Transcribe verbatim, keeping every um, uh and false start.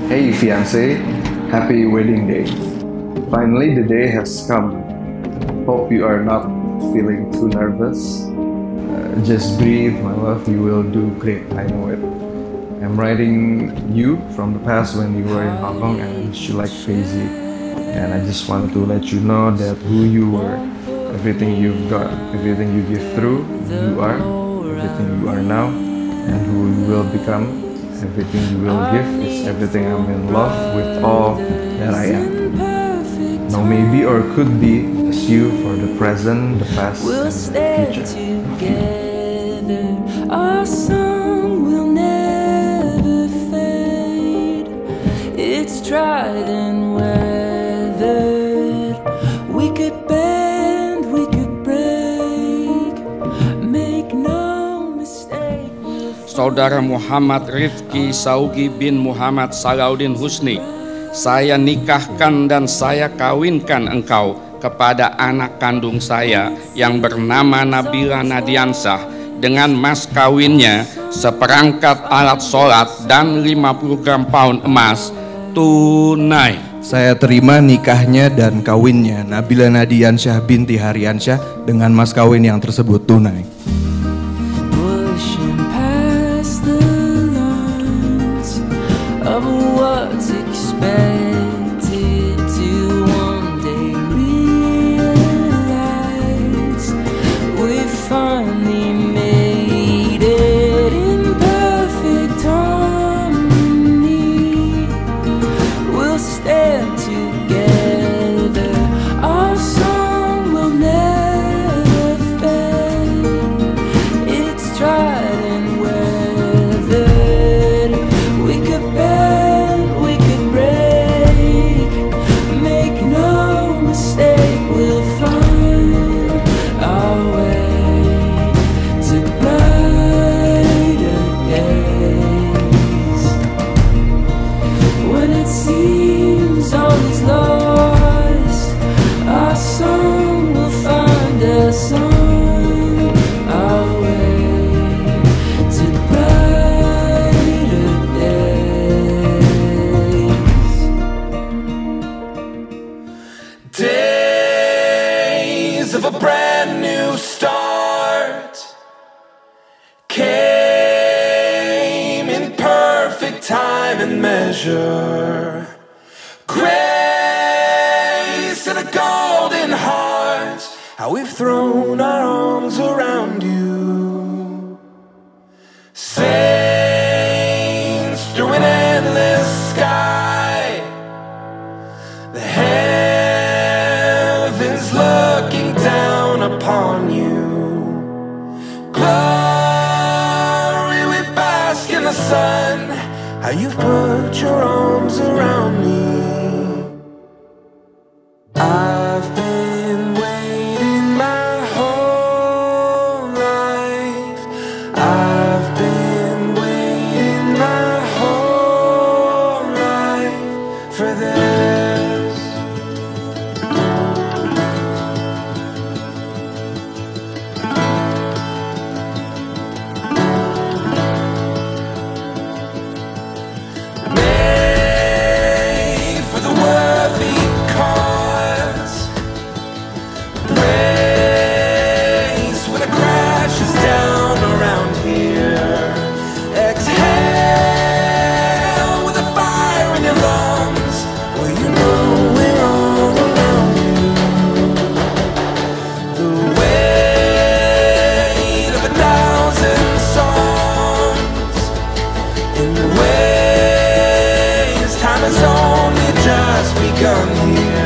Hey fiancé, happy wedding day. Finally the day has come. Hope you are not feeling too nervous. Uh, just breathe, my love, you will do great, I know it. I'm writing you from the past when you were in Hong Kong and I miss you like crazy. And I just wanted to let you know that who you were, everything you've got, everything you give through, who you are, everything you are now, and who you will become. Everything you will give is everything. I'm in love with all that I am. No maybe or could be, just you for the present, the past, and the future. Together, our song will never fade. It's tried and weathered. We could bend, we could break. Make no mistake. Saudara Muhammad Rifki Saugi bin Muhammad Salahuddin Husni, saya nikahkan dan saya kawinkan engkau kepada anak kandung saya yang bernama Nabila Nadiansyah dengan mas kawinnya seperangkat alat sholat dan lima puluh gram pound emas tunai. Saya terima nikahnya dan kawinnya Nabila Nadiansyah binti Haryansyah dengan mas kawin yang tersebut tunai. Of what's expected to one day realize we finally made it in perfect harmony. We'll stand together, our song will never fade. It's tried and weathered. We could bear of a brand new start came in perfect time and measure. Grace and a golden heart, how we've thrown our arms around you. Saints through an endless sky, the heavens looking down upon you. Glory, we bask in the sun, how you've put your arms around me. I've been waiting my whole life. I've been waiting my whole life for this. Made for the worthy cause, praise when it crashes down around here. Exhale with a fire in your lungs, well you know we're all around you. The weight of a thousand songs in ways time has only just begun here.